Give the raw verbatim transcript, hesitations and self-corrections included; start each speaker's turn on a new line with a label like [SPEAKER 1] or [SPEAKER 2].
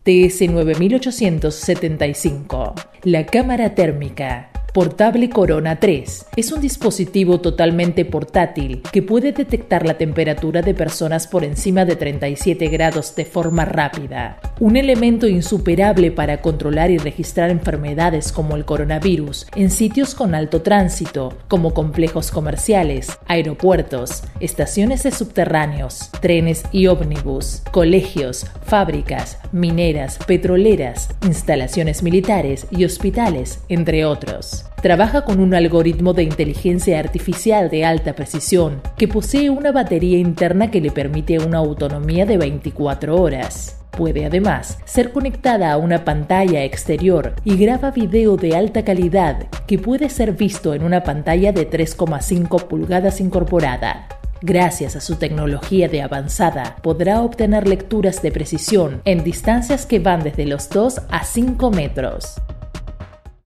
[SPEAKER 1] T S nueve ocho siete cinco. La cámara térmica portable Corona tres es un dispositivo totalmente portátil que puede detectar la temperatura de personas por encima de treinta y siete grados de forma rápida. Un elemento insuperable para controlar y registrar enfermedades como el coronavirus en sitios con alto tránsito, como complejos comerciales, aeropuertos, estaciones de subterráneos, trenes y ómnibus, colegios, fábricas, mineras, petroleras, instalaciones militares y hospitales, entre otros. Trabaja con un algoritmo de inteligencia artificial de alta precisión que posee una batería interna que le permite una autonomía de veinticuatro horas. Puede además ser conectada a una pantalla exterior y graba video de alta calidad que puede ser visto en una pantalla de tres coma cinco pulgadas incorporada. Gracias a su tecnología de avanzada, podrá obtener lecturas de precisión en distancias que van desde los dos a cinco metros.